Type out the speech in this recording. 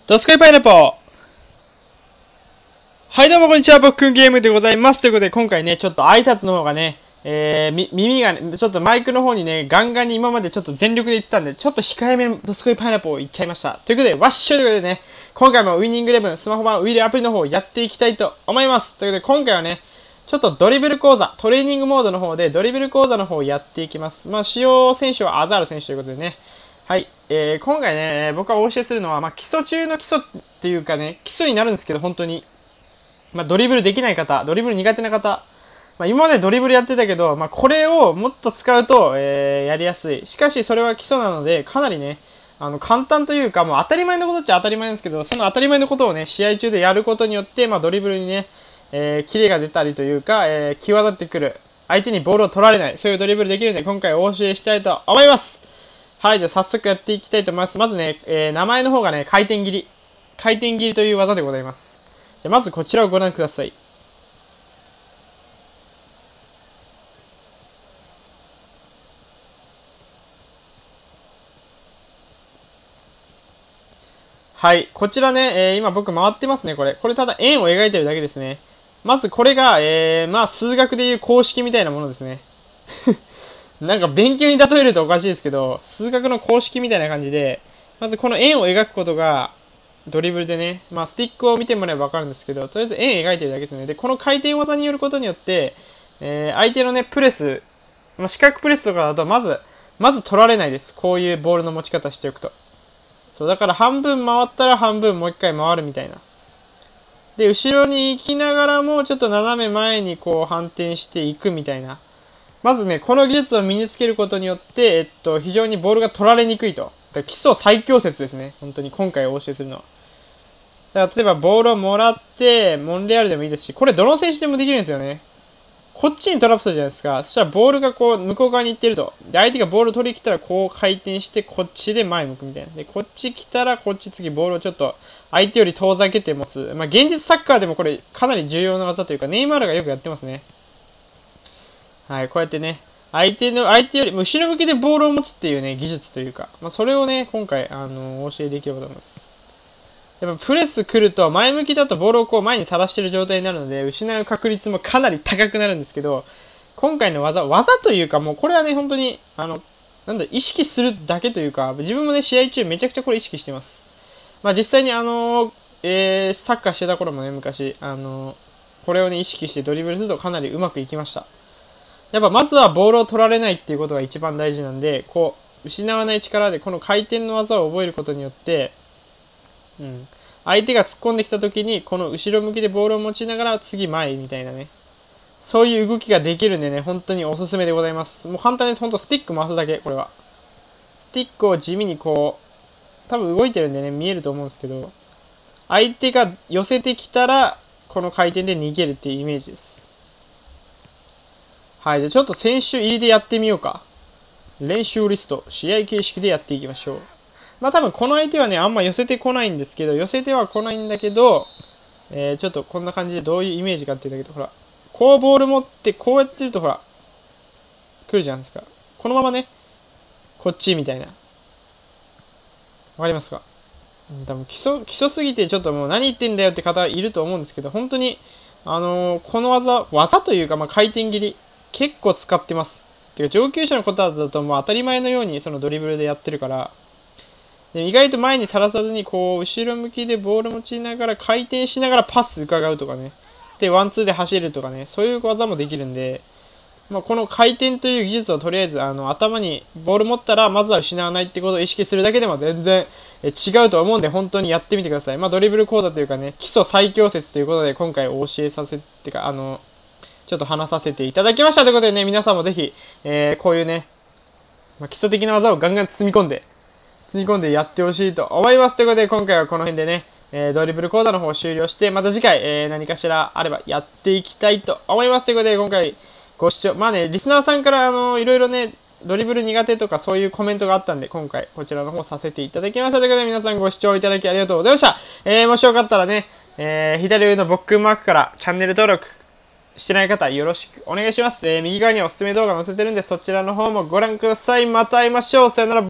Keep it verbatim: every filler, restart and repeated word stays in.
ドスコイパイナポー。はいどうもこんにちは、僕くんゲームでございます。ということで今回ね、ちょっと挨拶の方がね、えー、み耳が、ね、ちょっとマイクの方にね、ガンガンに今までちょっと全力で言ってたんで、ちょっと控えめのドスコイパイナポーを言っちゃいました。ということで、ワッシュということでね、今回もウィニングイレブンスマホ版ウィールアプリの方をやっていきたいと思います。ということで今回はね、ちょっとドリブル講座、トレーニングモードの方でドリブル講座の方をやっていきます。まあ、使用選手はアザール選手ということでね、はい、えー、今回ね、僕がお教えするのは、まあ、基礎中の基礎っていうかね、基礎になるんですけど、本当に。まあ、ドリブルできない方、ドリブル苦手な方、まあ、今までドリブルやってたけど、まあ、これをもっと使うと、えー、やりやすい。しかし、それは基礎なので、かなりね、あの、簡単というか、もう当たり前のことっちゃ当たり前なんですけど、その当たり前のことをね、試合中でやることによって、まあ、ドリブルにね、えー、キレが出たりというか、えー、際立ってくる。相手にボールを取られない。そういうドリブルできるので、今回お教えしたいと思います。はい、じゃあ早速やっていきたいと思います。まずね、えー、名前の方がね、回転切り。回転切りという技でございます。じゃあまずこちらをご覧ください。はい、こちらね、えー、今僕回ってますね、これ。これただ円を描いてるだけですね。まずこれが、えー、まあ数学でいう公式みたいなものですね。なんか勉強に例えるとおかしいですけど、数学の公式みたいな感じで、まずこの円を描くことが、ドリブルでね、まあスティックを見てもらえばわかるんですけど、とりあえず円描いてるだけですね。で、この回転技によることによって、えー、相手のね、プレス、まあ、四角プレスとかだと、まず、まず取られないです。こういうボールの持ち方しておくと。そう、だから半分回ったら半分もう一回回るみたいな。で、後ろに行きながらも、ちょっと斜め前にこう反転していくみたいな。まずね、この技術を身につけることによって、えっと、非常にボールが取られにくいと。だから基礎最強説ですね。本当に今回お教えするのは。だから例えばボールをもらって、モンレアルでもいいですし、これどの選手でもできるんですよね。こっちにトラップするじゃないですか。そしたらボールがこう、向こう側に行ってると。で、相手がボールを取りに来たらこう回転して、こっちで前向くみたいな。で、こっち来たらこっち次ボールをちょっと相手より遠ざけて持つ。まあ、現実サッカーでもこれかなり重要な技というか、ネイマールがよくやってますね。はい、こうやってね、相手の、相手より、後ろ向きでボールを持つっていうね、技術というか、まあ、それをね、今回、あのー、お教えできればと思います。やっぱプレス来ると、前向きだとボールをこう前にさらしてる状態になるので、失う確率もかなり高くなるんですけど、今回の技、技というか、もうこれはね、本当に、あの、なんだ、意識するだけというか、自分もね、試合中めちゃくちゃこれ意識してます。まあ実際にあのー、えー、サッカーしてた頃もね、昔、あのー、これをね、意識してドリブルするとかなりうまくいきました。やっぱまずはボールを取られないっていうことが一番大事なんで、こう、失わない力でこの回転の技を覚えることによって、うん、相手が突っ込んできた時に、この後ろ向きでボールを持ちながら次前みたいなね。そういう動きができるんでね、本当におすすめでございます。もう簡単です。本当スティック回すだけ、これは。スティックを地味にこう、多分動いてるんでね、見えると思うんですけど、相手が寄せてきたら、この回転で逃げるっていうイメージです。はい、じゃあちょっと選手入りでやってみようか。練習リスト、試合形式でやっていきましょう。まあ多分この相手はね、あんま寄せてこないんですけど、寄せては来ないんだけど、えー、ちょっとこんな感じでどういうイメージかっていうんだけど、ほら、こうボール持って、こうやってるとほら、来るじゃないですか。このままね、こっちみたいな。わかりますか？多分基礎、基礎すぎてちょっともう何言ってんだよって方いると思うんですけど、本当に、あのー、この技、技というか、まあ回転切り、結構使ってます。てか上級者の方だともう当たり前のようにそのドリブルでやってるから、で意外と前にさらさずにこう後ろ向きでボール持ちながら回転しながらパス伺うとかね。で、ワンツーで走るとかね、そういう技もできるんで、まあ、この回転という技術をとりあえずあの頭にボール持ったらまずは失わないってことを意識するだけでも全然え違うと思うんで本当にやってみてください。まあ、ドリブル講座というかね、基礎最強説ということで今回お教えさせてか、あの、ちょっと話させていただきましたということでね、皆さんもぜひ、えー、こういうね、まあ、基礎的な技をガンガン積み込んで、積み込んでやってほしいと思います。ということで今回はこの辺でね、えー、ドリブル講座の方を終了して、また次回、えー、何かしらあればやっていきたいと思います。ということで今回ご視聴、まあね、リスナーさんからあのいろいろね、ドリブル苦手とかそういうコメントがあったんで、今回こちらの方させていただきました。ということで皆さんご視聴いただきありがとうございました。えー、もしよかったらね、えー、左上のボックンマークからチャンネル登録してない方よろしくお願いします。えー、右側にはおすすめ動画載せてるんで、そちらの方もご覧ください。また会いましょう。さよなら。